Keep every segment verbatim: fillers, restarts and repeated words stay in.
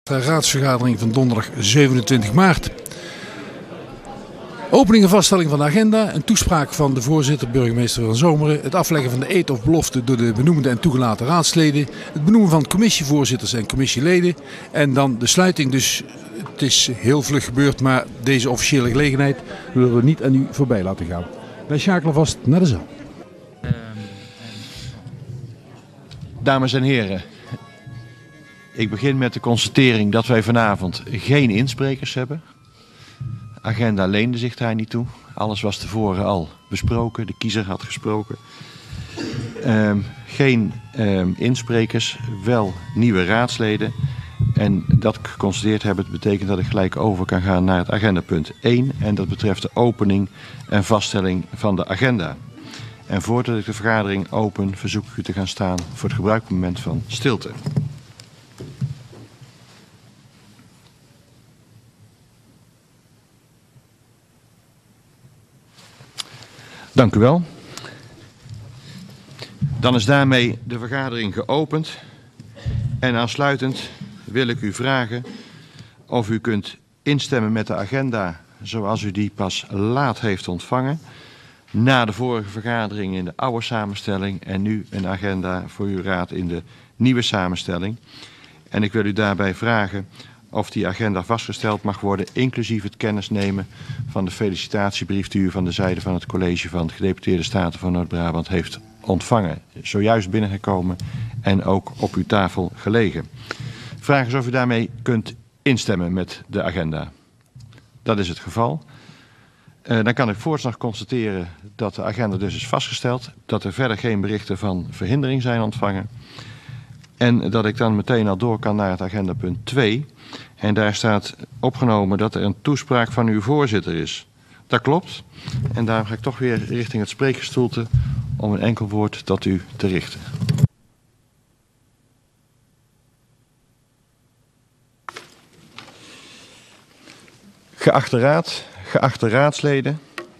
De raadsvergadering van donderdag zevenentwintig maart. Opening en vaststelling van de agenda, een toespraak van de voorzitter, burgemeester van Zomeren, het afleggen van de eed of belofte door de benoemde en toegelaten raadsleden, het benoemen van commissievoorzitters en commissieleden en dan de sluiting. Dus het is heel vlug gebeurd, maar deze officiële gelegenheid willen we niet aan u voorbij laten gaan. Wij schakelen vast naar de zaal. Dames en heren, ik begin met de constatering dat wij vanavond geen insprekers hebben. De agenda leende zich daar niet toe. Alles was tevoren al besproken. De kiezer had gesproken. Um, geen um, insprekers, wel nieuwe raadsleden. En dat ik geconstateerd heb, het betekent dat ik gelijk over kan gaan naar het agendapunt één. En dat betreft de opening en vaststelling van de agenda. En voordat ik de vergadering open, verzoek ik u te gaan staan voor het gebruikmoment van stilte. Dank u wel. Dan is daarmee de vergadering geopend. En aansluitend wil ik u vragen of u kunt instemmen met de agenda zoals u die pas laat heeft ontvangen. Na de vorige vergadering in de oude samenstelling en nu een agenda voor uw raad in de nieuwe samenstelling. En ik wil u daarbij vragen of die agenda vastgesteld mag worden, inclusief het kennisnemen van de felicitatiebrief die u van de zijde van het college van de gedeputeerde staten van Noord-Brabant heeft ontvangen. Zojuist binnengekomen en ook op uw tafel gelegen. Vraag is of u daarmee kunt instemmen met de agenda. Dat is het geval. Uh, dan kan ik voorts nog constateren dat de agenda dus is vastgesteld, dat er verder geen berichten van verhindering zijn ontvangen. En dat ik dan meteen al door kan naar het agendapunt twee. En daar staat opgenomen dat er een toespraak van uw voorzitter is. Dat klopt. En daarom ga ik toch weer richting het spreekgestoelte om een enkel woord tot u te richten. Geachte raad, geachte raadsleden.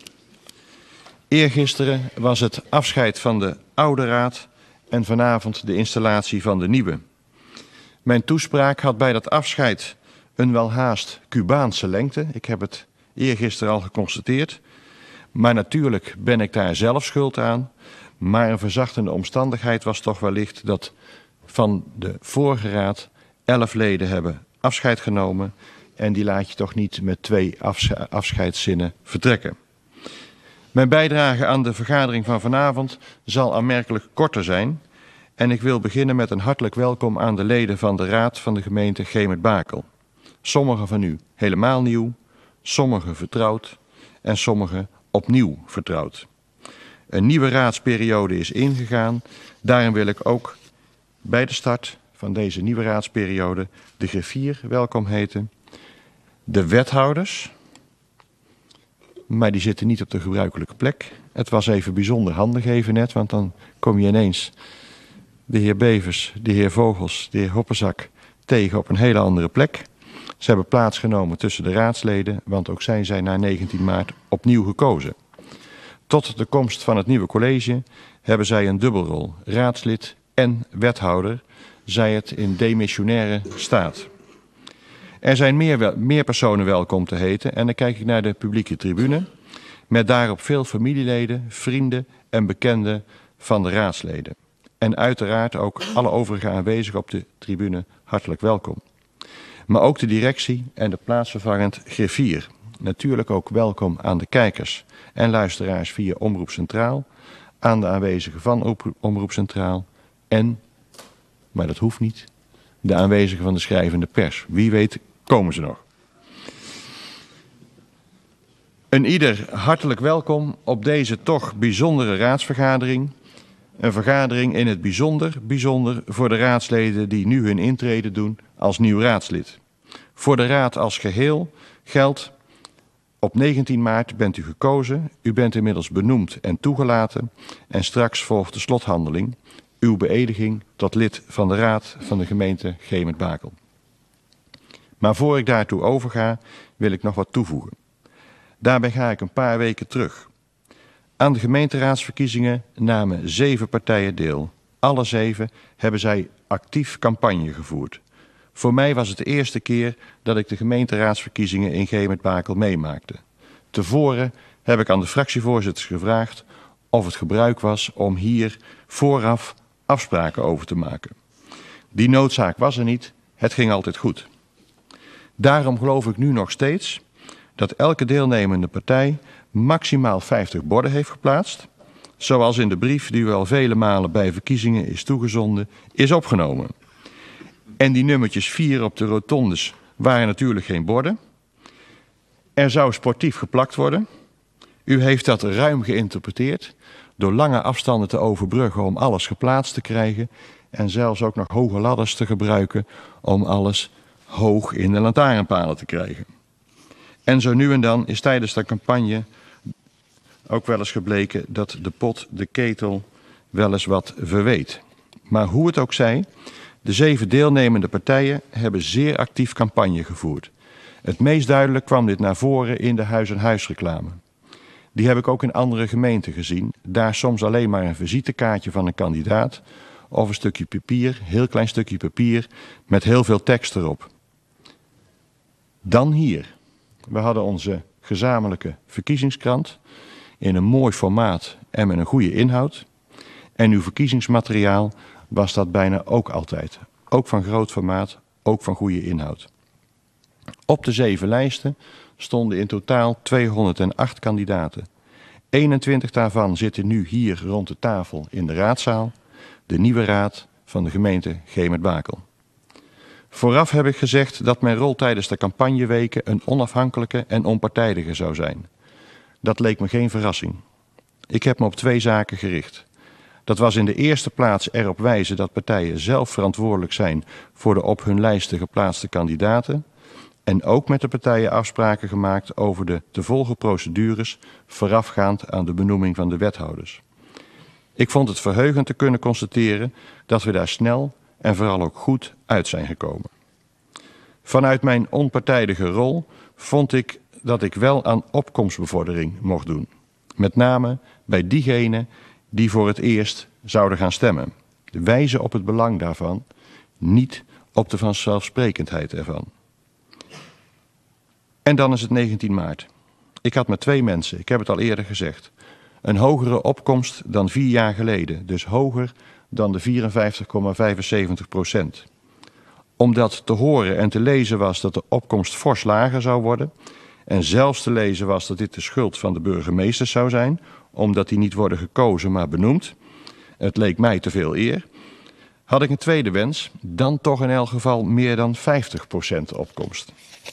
Eergisteren was het afscheid van de oude raad en vanavond de installatie van de nieuwe. Mijn toespraak had bij dat afscheid een welhaast Cubaanse lengte. Ik heb het eergisteren al geconstateerd. Maar natuurlijk ben ik daar zelf schuld aan. Maar een verzachtende omstandigheid was toch wellicht dat van de vorige raad elf leden hebben afscheid genomen. En die laat je toch niet met twee afscheidszinnen vertrekken. Mijn bijdrage aan de vergadering van vanavond zal aanmerkelijk korter zijn. En ik wil beginnen met een hartelijk welkom aan de leden van de raad van de gemeente Gemert-Bakel. Sommigen van u helemaal nieuw, sommigen vertrouwd en sommigen opnieuw vertrouwd. Een nieuwe raadsperiode is ingegaan. Daarom wil ik ook bij de start van deze nieuwe raadsperiode de griffier welkom heten. De wethouders, maar die zitten niet op de gebruikelijke plek. Het was even bijzonder handig even net, want dan kom je ineens de heer Bevers, de heer Vogels, de heer Hoppenzak tegen op een hele andere plek. Ze hebben plaatsgenomen tussen de raadsleden, want ook zij zijn na negentien maart opnieuw gekozen. Tot de komst van het nieuwe college hebben zij een dubbelrol, raadslid en wethouder, zij het in demissionaire staat. Er zijn meer, meer personen welkom te heten en dan kijk ik naar de publieke tribune, met daarop veel familieleden, vrienden en bekenden van de raadsleden. En uiteraard ook alle overige aanwezigen op de tribune hartelijk welkom. Maar ook de directie en de plaatsvervangend griffier. Natuurlijk ook welkom aan de kijkers en luisteraars via Omroep Centraal, aan de aanwezigen van Omroep Centraal en, maar dat hoeft niet, de aanwezigen van de schrijvende pers. Wie weet komen ze nog. Een ieder hartelijk welkom op deze toch bijzondere raadsvergadering. Een vergadering in het bijzonder, bijzonder voor de raadsleden die nu hun intrede doen als nieuw raadslid. Voor de raad als geheel geldt, op negentien maart bent u gekozen, u bent inmiddels benoemd en toegelaten en straks volgt de slothandeling, uw beëdiging tot lid van de raad van de gemeente Gemert-Bakel. Maar voor ik daartoe overga, wil ik nog wat toevoegen. Daarbij ga ik een paar weken terug. Aan de gemeenteraadsverkiezingen namen zeven partijen deel. Alle zeven hebben zij actief campagne gevoerd. Voor mij was het de eerste keer dat ik de gemeenteraadsverkiezingen in Gemet-Bakel meemaakte. Tevoren heb ik aan de fractievoorzitters gevraagd of het gebruik was om hier vooraf afspraken over te maken. Die noodzaak was er niet, het ging altijd goed. Daarom geloof ik nu nog steeds dat elke deelnemende partij maximaal vijftig borden heeft geplaatst, zoals in de brief die u al vele malen bij verkiezingen is toegezonden, is opgenomen. En die nummertjes vier op de rotondes waren natuurlijk geen borden. Er zou sportief geplakt worden. U heeft dat ruim geïnterpreteerd door lange afstanden te overbruggen om alles geplaatst te krijgen en zelfs ook nog hoge ladders te gebruiken om alles hoog in de lantaarnpalen te krijgen. En zo nu en dan is tijdens de campagne ook wel eens gebleken dat de pot de ketel wel eens wat verweet. Maar hoe het ook zij, de zeven deelnemende partijen hebben zeer actief campagne gevoerd. Het meest duidelijk kwam dit naar voren in de huis-aan-huis-reclame. Die heb ik ook in andere gemeenten gezien. Daar soms alleen maar een visitekaartje van een kandidaat of een stukje papier, heel klein stukje papier met heel veel tekst erop. Dan hier. We hadden onze gezamenlijke verkiezingskrant in een mooi formaat en met een goede inhoud. En uw verkiezingsmateriaal was dat bijna ook altijd. Ook van groot formaat, ook van goede inhoud. Op de zeven lijsten stonden in totaal tweehonderdacht kandidaten. eenentwintig daarvan zitten nu hier rond de tafel in de raadzaal, de nieuwe raad van de gemeente Gemet-Bakel. Vooraf heb ik gezegd dat mijn rol tijdens de campagneweken een onafhankelijke en onpartijdige zou zijn. Dat leek me geen verrassing. Ik heb me op twee zaken gericht. Dat was in de eerste plaats erop wijzen dat partijen zelf verantwoordelijk zijn voor de op hun lijsten geplaatste kandidaten. En ook met de partijen afspraken gemaakt over de te volgen procedures voorafgaand aan de benoeming van de wethouders. Ik vond het verheugend te kunnen constateren dat we daar snel en vooral ook goed uit zijn gekomen. Vanuit mijn onpartijdige rol vond ik dat ik wel aan opkomstbevordering mocht doen. Met name bij diegenen die voor het eerst zouden gaan stemmen. Wijzen op het belang daarvan, niet op de vanzelfsprekendheid ervan. En dan is het negentien maart. Ik had met twee mensen, ik heb het al eerder gezegd, een hogere opkomst dan vier jaar geleden. Dus hoger dan de vierenvijftig komma vijfenzeventig procent. Omdat te horen en te lezen was dat de opkomst fors lager zou worden. En zelfs te lezen was dat dit de schuld van de burgemeesters zou zijn, omdat die niet worden gekozen maar benoemd. Het leek mij te veel eer. Had ik een tweede wens, dan toch in elk geval meer dan vijftig procent opkomst.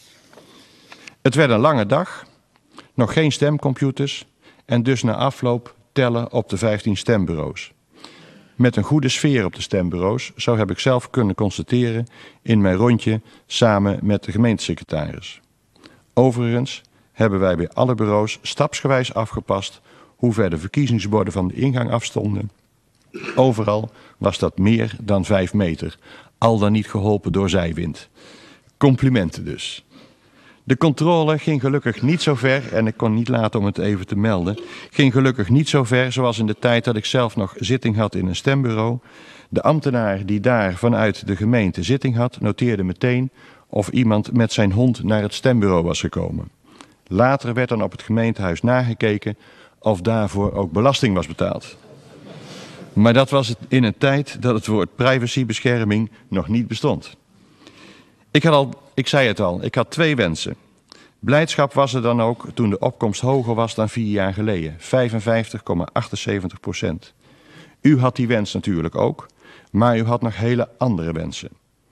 Het werd een lange dag, nog geen stemcomputers en dus na afloop tellen op de vijftien stembureaus. Met een goede sfeer op de stembureaus, zo heb ik zelf kunnen constateren in mijn rondje samen met de gemeentesecretaris. Overigens hebben wij bij alle bureaus stapsgewijs afgepast hoe ver de verkiezingsborden van de ingang afstonden. Overal was dat meer dan vijf meter, al dan niet geholpen door zijwind. Complimenten dus. De controle ging gelukkig niet zo ver, en ik kon niet laten om het even te melden, ging gelukkig niet zo ver zoals in de tijd dat ik zelf nog zitting had in een stembureau. De ambtenaar die daar vanuit de gemeente zitting had, noteerde meteen of iemand met zijn hond naar het stembureau was gekomen. Later werd dan op het gemeentehuis nagekeken of daarvoor ook belasting was betaald. Maar dat was in een tijd dat het woord privacybescherming nog niet bestond. Ik had al, ik zei het al, ik had twee wensen. Blijdschap was er dan ook toen de opkomst hoger was dan vier jaar geleden, vijfenvijftig komma achtenzeventig procent. U had die wens natuurlijk ook, maar u had nog hele andere wensen.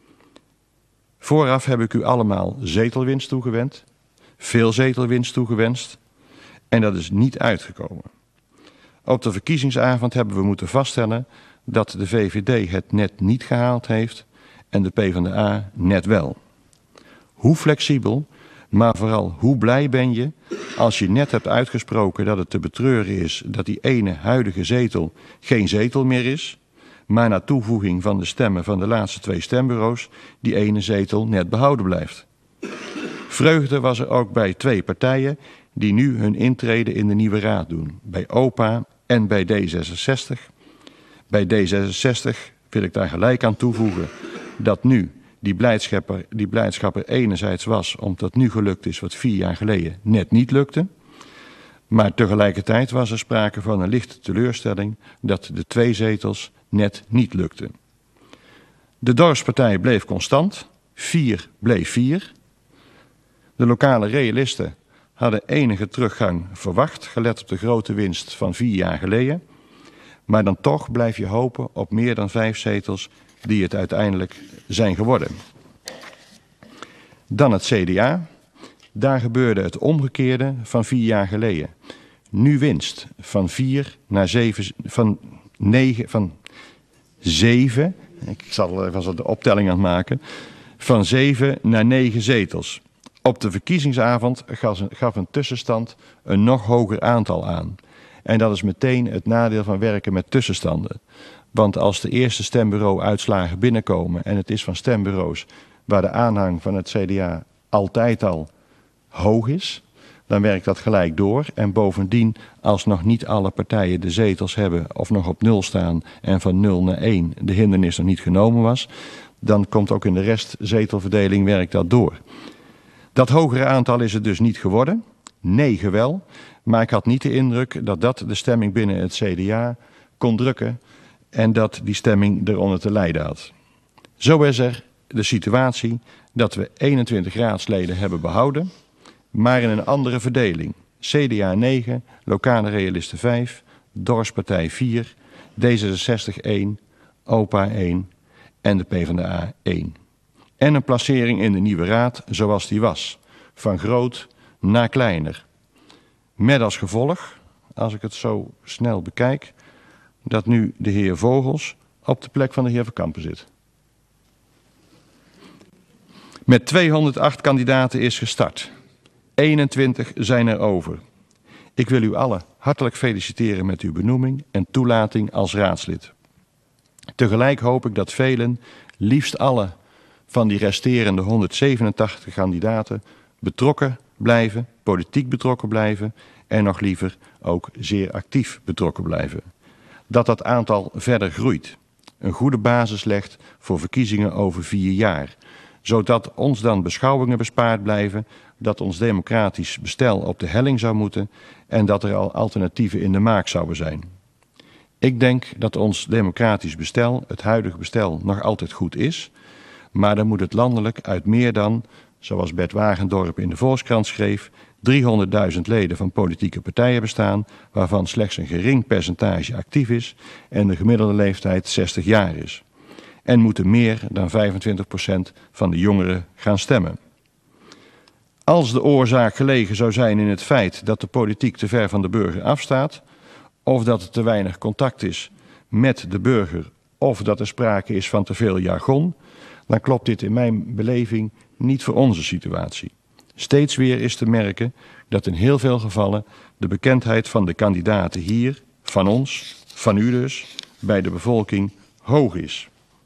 Vooraf heb ik u allemaal zetelwinst toegewend, veel zetelwinst toegewenst en dat is niet uitgekomen. Op de verkiezingsavond hebben we moeten vaststellen dat de V V D het net niet gehaald heeft en de PvdA net wel. Hoe flexibel, maar vooral hoe blij ben je als je net hebt uitgesproken dat het te betreuren is dat die ene huidige zetel geen zetel meer is, maar na toevoeging van de stemmen van de laatste twee stembureaus die ene zetel net behouden blijft. Vreugde was er ook bij twee partijen die nu hun intrede in de nieuwe raad doen, bij O P A en bij D zesenzestig. Bij D zesenzestig wil ik daar gelijk aan toevoegen dat nu die blijdschap, er, die blijdschap er enerzijds was omdat nu gelukt is wat vier jaar geleden net niet lukte. Maar tegelijkertijd was er sprake van een lichte teleurstelling dat de twee zetels net niet lukten. De dorpspartij bleef constant, vier bleef vier. De lokale realisten hadden enige teruggang verwacht, gelet op de grote winst van vier jaar geleden. Maar dan toch blijf je hopen op meer dan vijf zetels die het uiteindelijk zijn geworden. Dan het C D A. Daar gebeurde het omgekeerde van vier jaar geleden. Nu winst van vier naar zeven, van negen, van zeven, ik zal even de optelling aan het maken, van zeven naar negen zetels. Op de verkiezingsavond gaf een tussenstand een nog hoger aantal aan. En dat is meteen het nadeel van werken met tussenstanden. Want als de eerste stembureau-uitslagen binnenkomen en het is van stembureaus waar de aanhang van het C D A altijd al hoog is, dan werkt dat gelijk door. En bovendien, als nog niet alle partijen de zetels hebben of nog op nul staan en van nul naar één de hindernis nog niet genomen was, dan komt ook in de rest zetelverdeling werkt dat door. Dat hogere aantal is het dus niet geworden. negen wel. Maar ik had niet de indruk dat dat de stemming binnen het C D A kon drukken en dat die stemming eronder te lijden had. Zo is er de situatie dat we eenentwintig raadsleden hebben behouden, maar in een andere verdeling. C D A negen, Lokale Realisten vijf, Dorpspartij vier, D zesenzestig één, O P A één en de PvdA één. En een placering in de nieuwe raad zoals die was, van groot naar kleiner. Met als gevolg, als ik het zo snel bekijk, dat nu de heer Vogels op de plek van de heer Verkampen zit. Met tweehonderdacht kandidaten is gestart. eenentwintig zijn er over. Ik wil u allen hartelijk feliciteren met uw benoeming en toelating als raadslid. Tegelijk hoop ik dat velen, liefst alle van die resterende honderdzevenentachtig kandidaten, betrokken blijven, politiek betrokken blijven en nog liever ook zeer actief betrokken blijven. Dat dat aantal verder groeit. Een goede basis legt voor verkiezingen over vier jaar. Zodat ons dan beschouwingen bespaard blijven, dat ons democratisch bestel op de helling zou moeten en dat er al alternatieven in de maak zouden zijn. Ik denk dat ons democratisch bestel, het huidige bestel, nog altijd goed is, maar dan moet het landelijk uit meer dan, zoals Bert Wagendorp in de Volkskrant schreef, driehonderdduizend leden van politieke partijen bestaan, waarvan slechts een gering percentage actief is en de gemiddelde leeftijd zestig jaar is. En moeten meer dan vijfentwintig procent van de jongeren gaan stemmen. Als de oorzaak gelegen zou zijn in het feit dat de politiek te ver van de burger afstaat, of dat er te weinig contact is met de burger, of dat er sprake is van te veel jargon, dan klopt dit in mijn beleving niet voor onze situatie. Steeds weer is te merken dat in heel veel gevallen de bekendheid van de kandidaten hier, van ons, van u dus, bij de bevolking hoog is.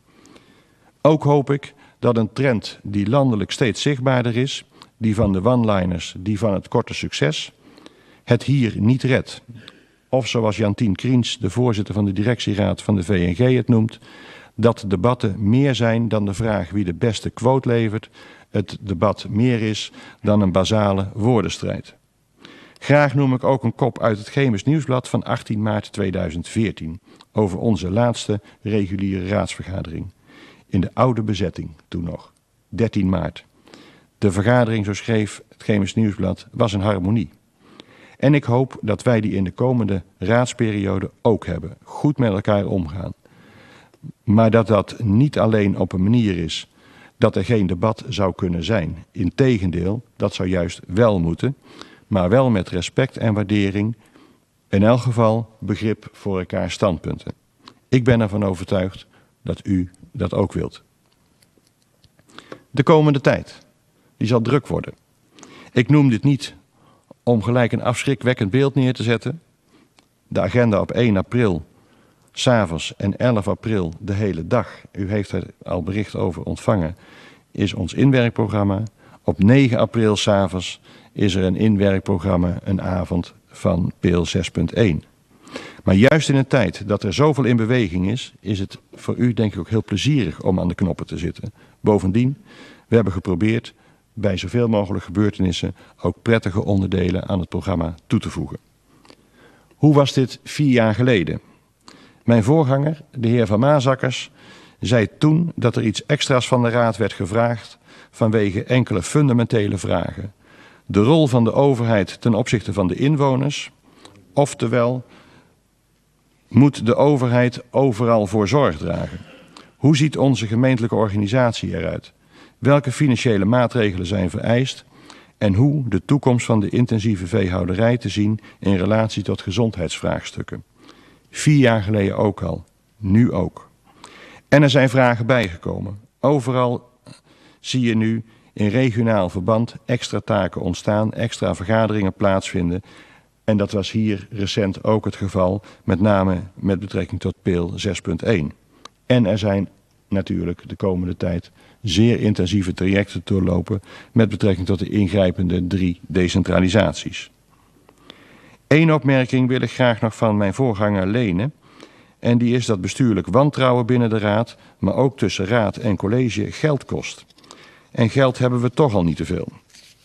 Ook hoop ik dat een trend die landelijk steeds zichtbaarder is, die van de one-liners, die van het korte succes, het hier niet redt. Of zoals Jantien Kriens, de voorzitter van de directieraad van de V N G het noemt, dat debatten meer zijn dan de vraag wie de beste quote levert, het debat meer is dan een basale woordenstrijd. Graag noem ik ook een kop uit het Chemisch Nieuwsblad van achttien maart tweeduizend veertien over onze laatste reguliere raadsvergadering. In de oude bezetting toen nog, dertien maart. De vergadering, zo schreef het Chemisch Nieuwsblad, was een harmonie. En ik hoop dat wij die in de komende raadsperiode ook hebben. Goed met elkaar omgaan. Maar dat dat niet alleen op een manier is dat er geen debat zou kunnen zijn. Integendeel, dat zou juist wel moeten. Maar wel met respect en waardering. In elk geval begrip voor elkaar standpunten. Ik ben ervan overtuigd dat u dat ook wilt. De komende tijd, die zal druk worden. Ik noem dit niet om gelijk een afschrikwekkend beeld neer te zetten. De agenda op één april, 's avonds en elf april de hele dag, u heeft er al bericht over ontvangen, is ons inwerkprogramma. Op negen april 's avonds is er een inwerkprogramma, een avond van P E E L zes punt één. Maar juist in een tijd dat er zoveel in beweging is, is het voor u denk ik ook heel plezierig om aan de knoppen te zitten. Bovendien, we hebben geprobeerd bij zoveel mogelijk gebeurtenissen ook prettige onderdelen aan het programma toe te voegen. Hoe was dit vier jaar geleden? Mijn voorganger, de heer Van Maasakkers, zei toen dat er iets extra's van de Raad werd gevraagd vanwege enkele fundamentele vragen. De rol van de overheid ten opzichte van de inwoners, oftewel, moet de overheid overal voor zorg dragen? Hoe ziet onze gemeentelijke organisatie eruit? Welke financiële maatregelen zijn vereist? En hoe de toekomst van de intensieve veehouderij te zien in relatie tot gezondheidsvraagstukken? Vier jaar geleden ook al, nu ook. En er zijn vragen bijgekomen. Overal zie je nu in regionaal verband extra taken ontstaan, extra vergaderingen plaatsvinden. En dat was hier recent ook het geval, met name met betrekking tot P E E L zes punt één. En er zijn natuurlijk de komende tijd zeer intensieve trajecten te doorlopen met betrekking tot de ingrijpende drie decentralisaties. Eén opmerking wil ik graag nog van mijn voorganger lenen. En die is dat bestuurlijk wantrouwen binnen de Raad, maar ook tussen Raad en college geld kost. En geld hebben we toch al niet te veel.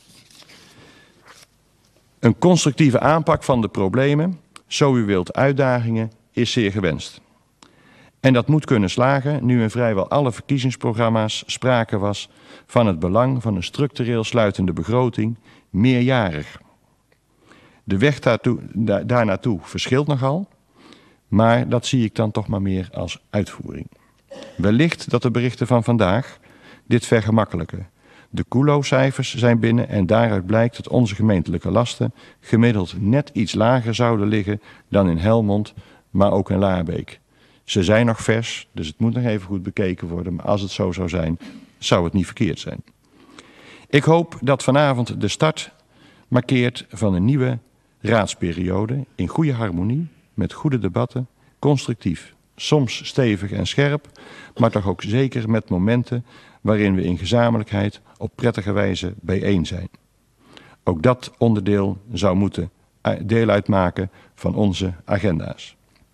Een constructieve aanpak van de problemen, zo u wilt uitdagingen, is zeer gewenst. En dat moet kunnen slagen nu in vrijwel alle verkiezingsprogramma's sprake was van het belang van een structureel sluitende begroting, meerjarig. De weg daartoe, da, daar naartoe verschilt nogal, maar dat zie ik dan toch maar meer als uitvoering. Wellicht dat de berichten van vandaag dit vergemakkelijken. De C U L O-cijfers zijn binnen en daaruit blijkt dat onze gemeentelijke lasten gemiddeld net iets lager zouden liggen dan in Helmond, maar ook in Laarbeek. Ze zijn nog vers, dus het moet nog even goed bekeken worden, maar als het zo zou zijn, zou het niet verkeerd zijn. Ik hoop dat vanavond de start markeert van een nieuwe raadsperiode in goede harmonie, met goede debatten, constructief, soms stevig en scherp, maar toch ook zeker met momenten waarin we in gezamenlijkheid op prettige wijze bijeen zijn. Ook dat onderdeel zou moeten deel uitmaken van onze agenda's.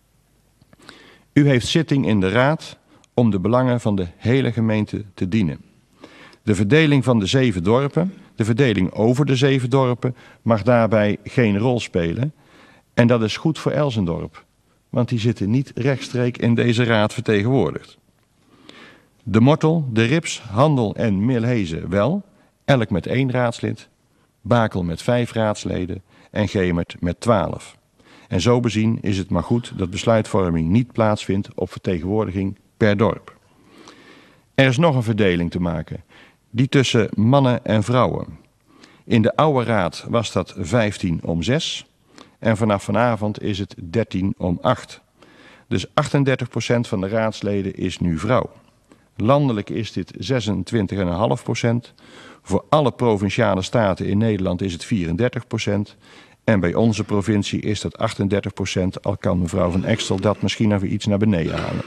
U heeft zitting in de Raad om de belangen van de hele gemeente te dienen. De verdeling van de zeven dorpen, de verdeling over de zeven dorpen, mag daarbij geen rol spelen. En dat is goed voor Elsendorp, want die zitten niet rechtstreeks in deze raad vertegenwoordigd. De Mortel, de Rips, Handel en Milhezen wel, elk met één raadslid, Bakel met vijf raadsleden en Gemert met twaalf. En zo bezien is het maar goed dat besluitvorming niet plaatsvindt op vertegenwoordiging per dorp. Er is nog een verdeling te maken, die tussen mannen en vrouwen. In de oude raad was dat vijftien om zes en vanaf vanavond is het dertien om acht. Dus achtendertig procent van de raadsleden is nu vrouw. Landelijk is dit zesentwintig komma vijf procent. Voor alle provinciale staten in Nederland is het vierendertig procent. En bij onze provincie is dat achtendertig procent, al kan mevrouw Van Extel dat misschien even iets naar beneden halen.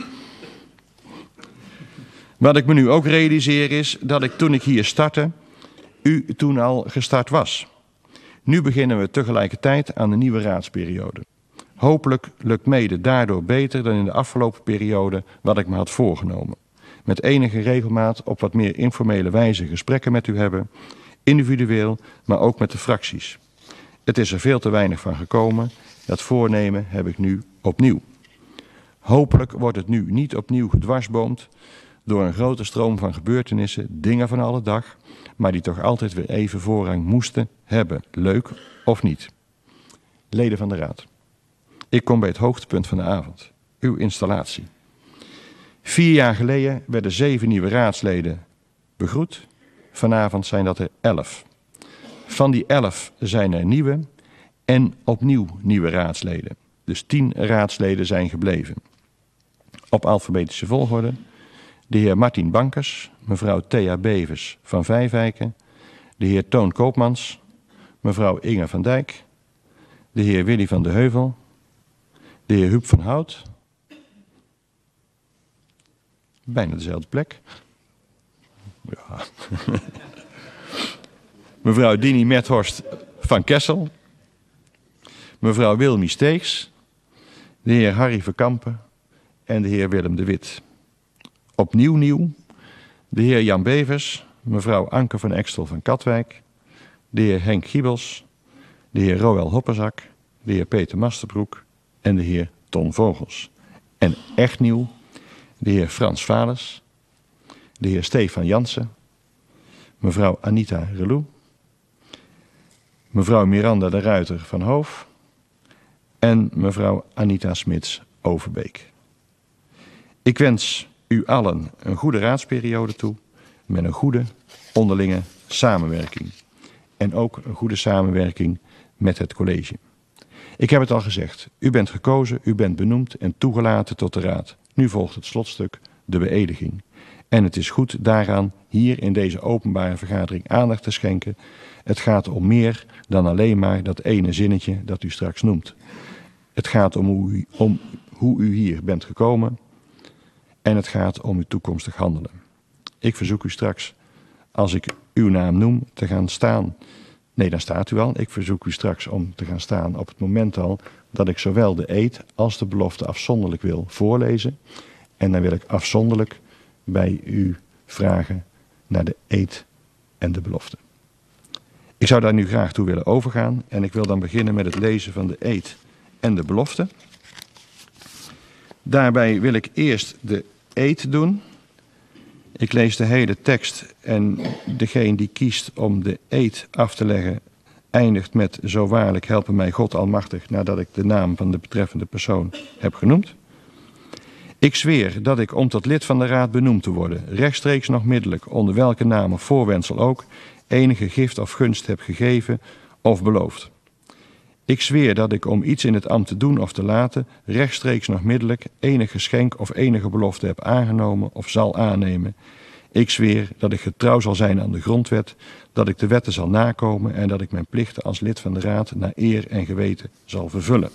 Wat ik me nu ook realiseer is dat ik toen ik hier startte, u toen al gestart was. Nu beginnen we tegelijkertijd aan de nieuwe raadsperiode. Hopelijk lukt mede daardoor beter dan in de afgelopen periode wat ik me had voorgenomen. Met enige regelmaat op wat meer informele wijze gesprekken met u hebben, individueel, maar ook met de fracties. Het is er veel te weinig van gekomen. Dat voornemen heb ik nu opnieuw. Hopelijk wordt het nu niet opnieuw gedwarsboomd door een grote stroom van gebeurtenissen, dingen van alle dag, maar die toch altijd weer even voorrang moesten hebben, leuk of niet. Leden van de Raad, ik kom bij het hoogtepunt van de avond, uw installatie. Vier jaar geleden werden zeven nieuwe raadsleden begroet, vanavond zijn dat er elf. Van die elf zijn er nieuwe en opnieuw nieuwe raadsleden. Dus tien raadsleden zijn gebleven. Op alfabetische volgorde de heer Martin Bankers, mevrouw Thea Bevers van Vijfwijken, de heer Toon Koopmans, mevrouw Inge van Dijk, de heer Willy van de Heuvel, de heer Huub van Hout, bijna dezelfde plek, ja. Mevrouw Dini Methorst van Kessel, mevrouw Wilmie Steegs, de heer Harry Verkampen en de heer Willem de Wit. Opnieuw nieuw de heer Jan Bevers, mevrouw Anke van Extel van Katwijk, de heer Henk Giebels, de heer Roel Hopperzak, de heer Peter Masterbroek en de heer Ton Vogels. En echt nieuw, de heer Frans Vales, de heer Stefan Jansen, mevrouw Anita Relou, mevrouw Miranda de Ruiter van Hoof en mevrouw Anita Smits Overbeek. Ik wens u allen een goede raadsperiode toe met een goede onderlinge samenwerking. En ook een goede samenwerking met het college. Ik heb het al gezegd, u bent gekozen, u bent benoemd en toegelaten tot de raad. Nu volgt het slotstuk, de beëdiging. En het is goed daaraan hier in deze openbare vergadering aandacht te schenken. Het gaat om meer dan alleen maar dat ene zinnetje dat u straks noemt. Het gaat om hoe u, om hoe u hier bent gekomen en het gaat om uw toekomstig handelen. Ik verzoek u straks, als ik uw naam noem, te gaan staan. Nee, dan staat u al. Ik verzoek u straks om te gaan staan op het moment al dat ik zowel de eed als de belofte afzonderlijk wil voorlezen. En dan wil ik afzonderlijk bij u vragen naar de eed en de belofte. Ik zou daar nu graag toe willen overgaan en ik wil dan beginnen met het lezen van de eed en de belofte. Daarbij wil ik eerst de eed doen. Ik lees de hele tekst en degene die kiest om de eed af te leggen eindigt met zo waarlijk helpen mij God almachtig nadat ik de naam van de betreffende persoon heb genoemd. Ik zweer dat ik om tot lid van de raad benoemd te worden, rechtstreeks nog middelijk, onder welke naam of voorwendsel ook, enige gift of gunst heb gegeven of beloofd. Ik zweer dat ik om iets in het ambt te doen of te laten, rechtstreeks nog middelijk, enig geschenk of enige belofte heb aangenomen of zal aannemen. Ik zweer dat ik getrouw zal zijn aan de grondwet, dat ik de wetten zal nakomen en dat ik mijn plichten als lid van de raad naar eer en geweten zal vervullen.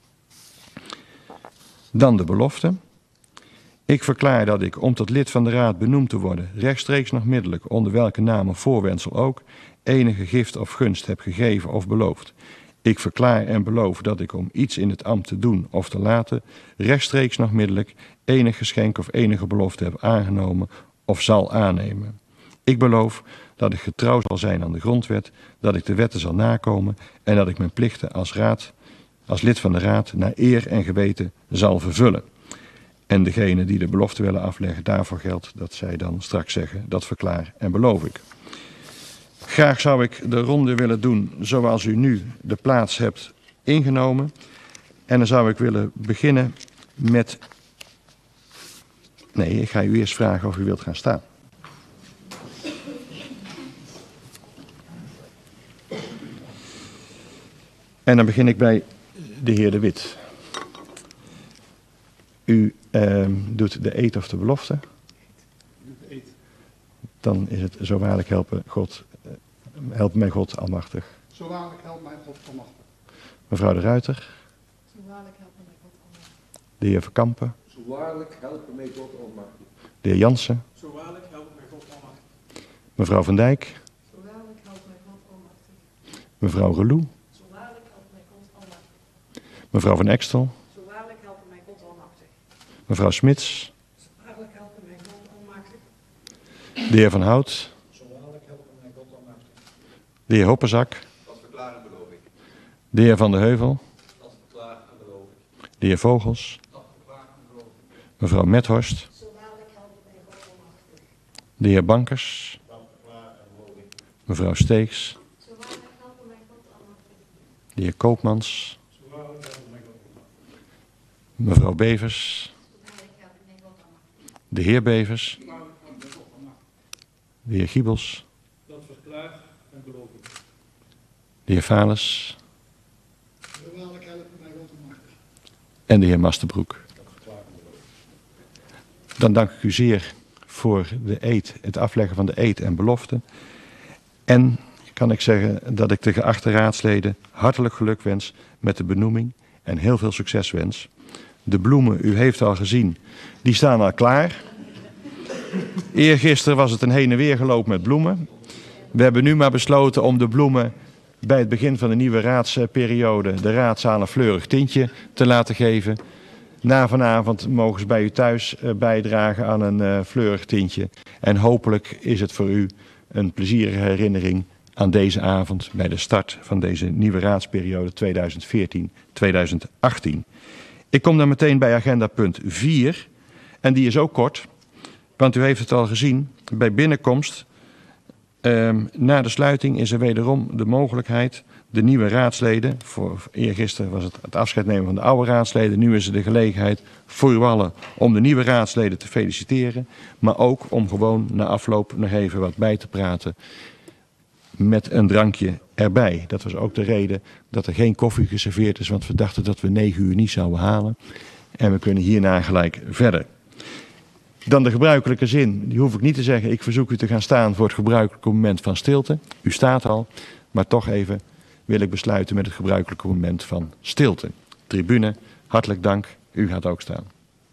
Dan de belofte. Ik verklaar dat ik, om tot lid van de raad benoemd te worden, rechtstreeks nog middelijk, onder welke naam of voorwendsel ook, enige gift of gunst heb gegeven of beloofd. Ik verklaar en beloof dat ik om iets in het ambt te doen of te laten, rechtstreeks nog middelijk, enig geschenk of enige belofte heb aangenomen of zal aannemen. Ik beloof dat ik getrouw zal zijn aan de grondwet, dat ik de wetten zal nakomen en dat ik mijn plichten als raad, als lid van de raad, naar eer en geweten zal vervullen. En degene die de belofte willen afleggen, daarvoor geldt dat zij dan straks zeggen, dat verklaar en beloof ik. Graag zou ik de ronde willen doen zoals u nu de plaats hebt ingenomen. En dan zou ik willen beginnen met... Nee, ik ga u eerst vragen of u wilt gaan staan. En dan begin ik bij de heer De Wit. U uh, doet de eed of de belofte. Dan is het zo waarlijk helpen God, uh, help mij God almachtig. Zo waarlijk helpt mij God almachtig. Mevrouw de Ruiter. Zo waarlijk helpen mij God almachtig. De heer Verkampen. Zo waarlijk helpen mij God almachtig. De heer Jansen. Zo waarlijk helpt mij God almachtig. Mevrouw van Dijk. Zo waarlijk helpt mij God almachtig. Mevrouw Relou. Zo waarlijk helpt mij God almachtig. Mevrouw van Extel. Zo waarlijk helpen mij God almachtig. Mevrouw Smits. Zo waarlijk helpen mij God almachtig. De heer Van Hout. Zo waarlijk helpen mij God almachtig. De heer Hopperzak. Dat verklaar en beloof ik. De heer Van de Heuvel. Dat verklaar en beloof ik. De heer Vogels. Dat verklaar en beloof ik. Mevrouw Methorst. Zo waarlijk helpen mij God almachtig. De heer Bankers. Dat verklaar en beloof ik. Mevrouw Steeks. Zo waarlijk helpen mij God almachtig. De heer Koopmans. Zo waarlijk helpen mij God almachtig. Mevrouw Bevers. Zo waarlijk helpen mij God almachtig. De heer Bevers. Zo waarlijk helpt mij God almachtig. De heer Giebels. Dat verklaar en beloof ik. De heer Vales. Zo waarlijk helpt mij God almachtig. En de heer Masterbroek. Dan dank ik u zeer voor de eed, het afleggen van de eed en belofte. En kan ik zeggen dat ik de geachte raadsleden hartelijk geluk wens met de benoeming en heel veel succes wens. De bloemen, u heeft al gezien, die staan al klaar. Eergisteren was het een heen en weer geloop met bloemen. We hebben nu maar besloten om de bloemen bij het begin van de nieuwe raadsperiode de raadzaal een fleurig tintje te laten geven. Na vanavond mogen ze bij u thuis uh, bijdragen aan een uh, fleurig tintje. En hopelijk is het voor u een plezierige herinnering aan deze avond bij de start van deze nieuwe raadsperiode tweeduizend veertien tweeduizend achttien. Ik kom dan meteen bij agenda punt vier en die is ook kort, want u heeft het al gezien. Bij binnenkomst, uh, na de sluiting, is er wederom de mogelijkheid de nieuwe raadsleden, voor eergisteren was het het afscheid nemen van de oude raadsleden, nu is er de gelegenheid voor u allen om de nieuwe raadsleden te feliciteren, maar ook om gewoon na afloop nog even wat bij te praten met een drankje erbij. Dat was ook de reden dat er geen koffie geserveerd is, want we dachten dat we negen uur niet zouden halen. En we kunnen hierna gelijk verder. Dan de gebruikelijke zin, die hoef ik niet te zeggen. Ik verzoek u te gaan staan voor het gebruikelijke moment van stilte. U staat al, maar toch even wil ik besluiten met het gebruikelijke moment van stilte. Tribune, hartelijk dank. U gaat ook staan.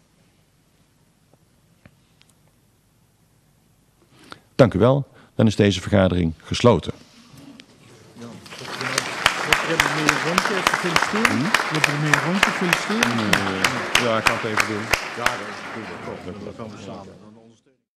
Dank u wel. Dan is deze vergadering gesloten. Ja, ik heb meneer Ronke feliciteren. Ik heb meneer Ronke feliciteren. Ja, ik kan het even doen. Ja, dat doen we toch. Dat gaan we samen.